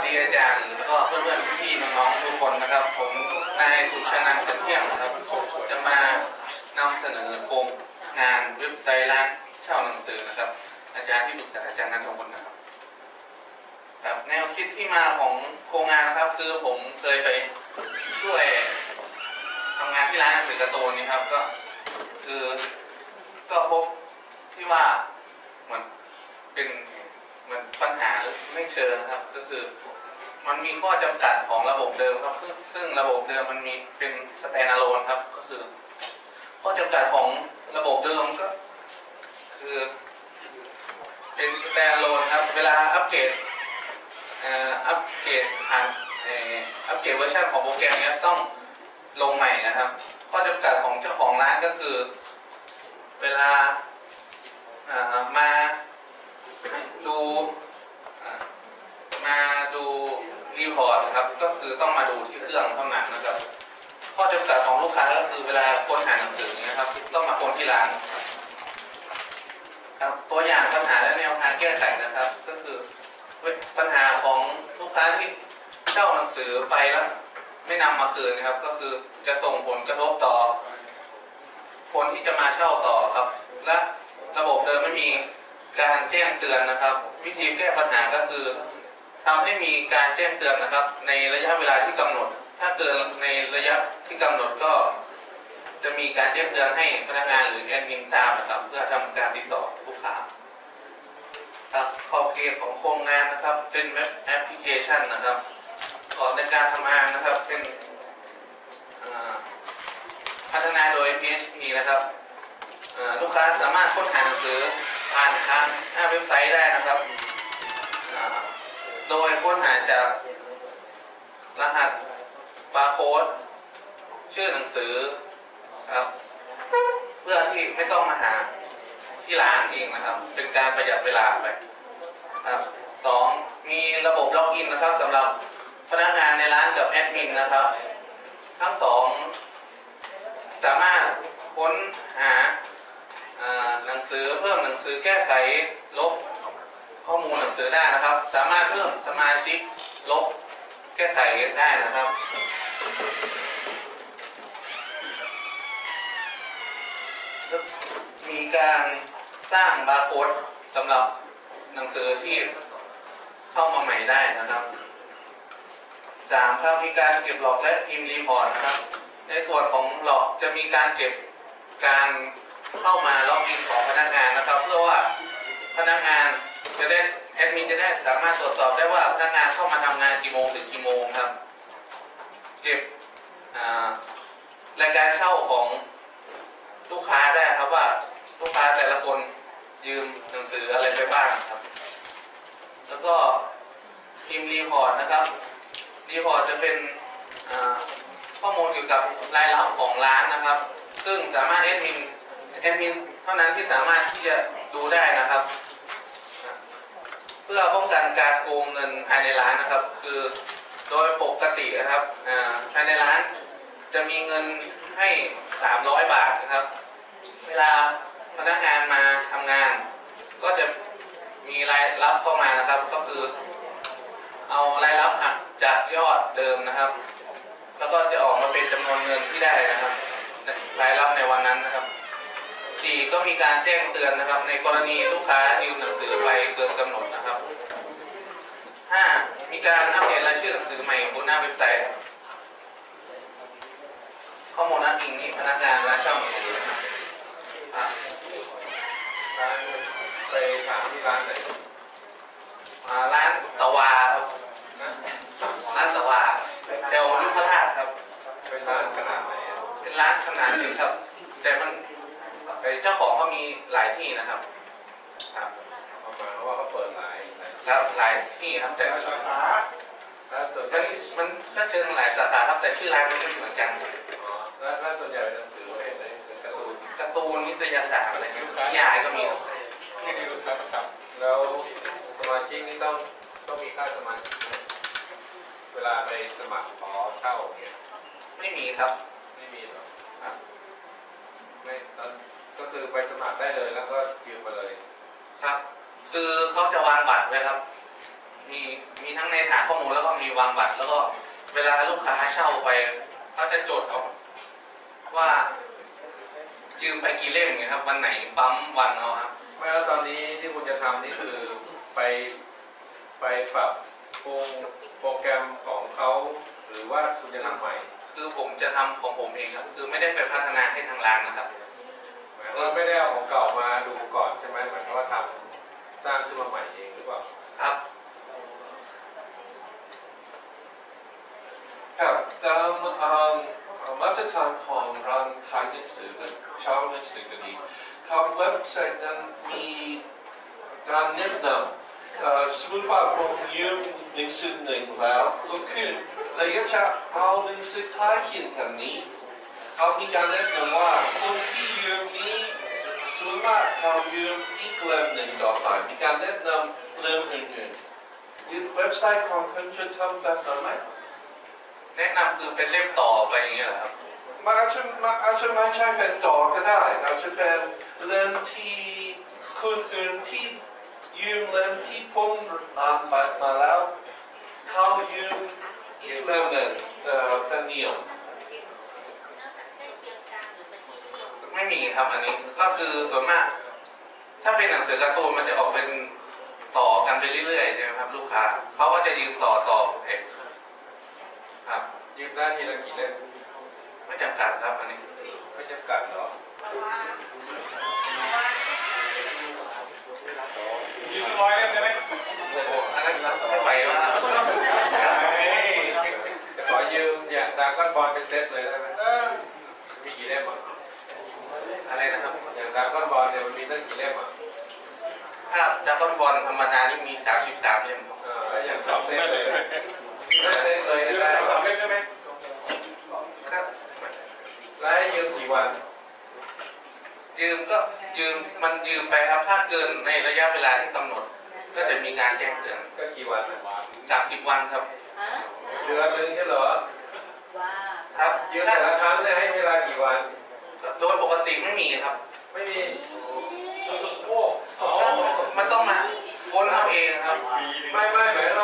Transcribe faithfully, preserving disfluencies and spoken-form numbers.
ดีอาจารย์แล้วก็เพื่อนๆพี่ๆน้องๆทุกคนนะครับผมนายสุชนันท์จันเที่ยงนะครับจะมานำเสนอโครงงานเว็บไซต์ร้านเช่าหนังสือนะครับอาจารย์ที่ปรึกษาอาจารย์นันทพลนะครับครับแนวคิดที่มาของโครงงานนะครับคือผมเคยไปช่วยทำงานที่ร้านหนังสือการ์ตูนนี่ครับก็คือก็พบที่ว่าเหมือนเป็นเหมือนปัญหาไม่เชิงครับก็คือมันมีข้อจำกัดของระบบเดิมครับซึ่งระบบเดิมมันมีเป็นสแตนด์อะโลนครับก็คือข้อจำกัดของระบบเดิมก็คือเป็นสแตนด์อะโลนครับเวลาอัปเกรดอัปเกรดผ่านอัปเกรดเวอร์ชันของโปรแกรมนี้ต้องลงใหม่นะครับข้อจำกัดของเจ้าของร้านก็คือเวลามาดูมาดูรีพอร์ตครับก็คือต้องมาดูที่เครื่องเท่านั้นนะครับข้อจำกัดของลูกค้าก็คือเวลาค้นหาหนังสือนะครับต้องมาค้นที่ร้านครับตัวอย่างปัญหาและแนวทางแก้ไขนะครับก็คือปัญหาของลูกค้าที่เช่าหนังสือไปแล้วไม่นำมาคืนนะครับก็คือจะส่งผลกระทบต่อคนที่จะมาเช่าต่อครับและระบบเดิมไม่มีการแจ้งเตือนนะครับวิธีแก้ปัญหาก็คือทำให้มีการแจ้งเตือนนะครับในระยะเวลาที่กำหนดถ้าเกินในระยะที่กำหนดก็จะมีการแจ้งเตือนให้พนักงานหรือแอดมินทราบนะครับเพื่อทำการติดต่อลูกค้าครับขอบเขตของโครงงานนะครับเป็นเว็บแอปพลิเคชันนะครับกรอบในการทำงานนะครับเป็นพัฒนาโดย พี เอช พี นะครับลูกค้าสามารถค้นหาหนังสือผ่านทางหน้าเว็บไซต์ได้นะครับโดยค้นหาจากรหัสบาร์โค้ดชื่อหนังสือครับเพื่อที่ไม่ต้องมาหาที่ร้านเองนะครับเป็นการประหยัดเวลาไปครับสองมีระบบล็อกอินนะครับสำหรับพนักงานในร้านกับแอดมินนะครับทั้งสองสามารถค้นหาหนังสือเพิ่มหนังสือแก้ไขลบข้อมูลหนังสือได้นะครับสามารถเพิ่มสมาชิกลบแก้ไขได้นะครับมีการสร้างบาร์โค้ดสำหรับหนังสือที่เข้ามาใหม่ได้นะครับสามครับมีการเก็บหลอกและพิมพ์รีพอร์ตนะครับในส่วนของหลอกจะมีการเก็บการเข้ามาล็อกอินของพนักงานนะครับเพื่อว่าพนักงานจะได้แอดมินจะได้สามารถตรวจสอบได้ว่าพนักงานเข้ามาทำงานกี่โมงถึงกี่โมงครับเก็บรายการเช่าของลูกค้าได้ครับว่าลูกค้าแต่ละคนยืมหนังสืออะไรไปบ้างครับแล้วก็พิมพ์รีพอร์ตนะครับรีพอร์ตจะเป็นข้อมูลเกี่ยวกับรายรับของร้านนะครับซึ่งสามารถแอดมินแอดมินเท่านั้นที่สามารถที่จะดูได้นะครับเพื่อป้องกันการโกงเงินภายในร้านนะครับคือโดยปกตินะครับภายในร้านจะมีเงินให้สามร้อยบาทนะครับเวลาพนักงานมาทำงานก็จะมีรายรับเข้ามานะครับก็คือเอารายรับหักจากยอดเดิมนะครับแล้วก็จะออกมาเป็นจำนวนเงินที่ได้นะครับรายรับในวันนั้นนะครับสี่ก็มีการแจ้งเตือนนะครับในกรณีลูกค้ายืมหนังสือไปเกินกำหนดนะครับห้ามีการอัปเดตรายชื่อหนังสือใหม่บนหน้าเว็บไซต์ข้อมูลอ้างอิงนี้พนักงานและเช่าหนังสือนะครับร้านไปถามที่ร้านไหนร้านตะวาครับร้านตะวาแถวยุพราชครับเป็นร้านขนาดไหนเป็นร้านขนาดหนึ่งครับแต่มันเจ้าของเขามีหลายที่นะครับครับประมาณว่าเขาเปิดหลายแล้วหลายที่ครับแต่สาขามันมันก็เชิงหลายสาขาครับแต่ชื่อร้านมันไม่เหมือนกันแล้วร้านส่วนใหญ่เป็นหนังสืออะไรเป็นการ์ตูนการ์ตูนนิตยสารอะไรเงี้ยนิยายก็มีนี่นี่ลูกค้าประจำแล้วสมาชิกนี่ต้องต้องมีค่าสมาชิกเวลาไปสมัครขอเช่าเนี่ยไม่มีครับไม่มีหรอครับไม่ตอนก็คือไปสมัครได้เลยแล้วก็ยืมมาเลยครับคือเขาจะวางบัตรไว้ครับมีมีทั้งในฐานข้อมูลแล้วก็มีวางบัตรแล้วก็เวลาลูกค้าเช่าไปเขาจะจดเอาว่ายืมไปกี่เล่มไงครับวันไหนปั๊มวันเอาครับไม่แล้วตอนนี้ที่คุณจะทำนี่คือไปไปปรับปรุงโปรแกรมของเขาหรือว่าคุณจะทำใหม่คือผมจะทำของผมเองครับคือไม่ได้ไปพัฒนาให้ทางร้านนะครับหมายความว่าไม่ได้เอาของเก่ามาดูก่อนใช่ไหมหมายความว่าทำสร้างขึ้นมาใหม่เองหรือเปล่าครับครับตามมาตรฐานของร้านขายหนังสือและเช่าหนังสือก็ดีครับเว็บไซต์นั้นมีการแนะนำเอ่อสมมติว่าผมยืมหนังสือหนึ่งแล้วก็คือเราอยากจะเอาหนังสือคล้ายเคียงกันนี้เขามีการแนะนำว่าคนที่ยืมนี้ส่วนมากเขายืมอีกเล่มหนึ่งต่อไปมีการแนะนำเล่มอื่นๆยึดเว็บไซต์ของคุณจะทำแบบนั้นไหมแนะนำคือเป็นเล่มต่อไปอย่างเงี้ยเหรอครับมันอาจจะมันอาจจะไม่ใช่เป็นต่อก็ได้อาจจะเป็นเล่มที่คนอื่นที่ยืมเล่มที่ผมอ่านไปมาแล้วเขายืมอีกเล่มหนึ่งเอ่อเป็นนิยมไม่มีครับอันนี้ก็คือส่วนมาก ถ้าเป็นหนังสือการ์ตูนมันจะออกเป็นต่อกันไปเรื่อยๆใช่ไหมครับลูกค้าเขาก็จะยืมต่อต่อเองครับยืมได้ทีละกี่เล่มไม่จำกัดครับอันนี้ไม่จำกัดหรอยืมร้อยเล่มได้ไหมโอ้โหอันนั้นไม่ไหวแล้วครับจะขอยืมเนี่ยดราก้อนบอลเป็นเซตเลยได้ไหมเออมีกี่เล่มอ่ะอะไรนะครับอย่างดราก้อนบอลเนี่ยมันมีตั้งกี่เล่มอ่ะถ้าดราก้อนบอลธรรมดานี่มีสามสิบสามเล่มเออแล้วอย่างสองเซไม่ตเลเลย ยเซตเลยยืมได้สามสามเล่มได้ไหมครับแล้วให้ยืมกี่วันยืมก็ยืมมันยืมไปครับถ้าเกินในระยะเวลาที่กำหนด ก็จะมีการแจ้งเตือนก็กี่วันอ่ะสามสิบวันครับเดือนหนึงใช่เหรอครับยืมแต่ละครั้งเนี่ยให้เวลากี่วันโดยปกติไม่มีครับไม่มีโอ้มันต้องมาค้นเอาเองครับปีหนึงไม่ไม่หมาย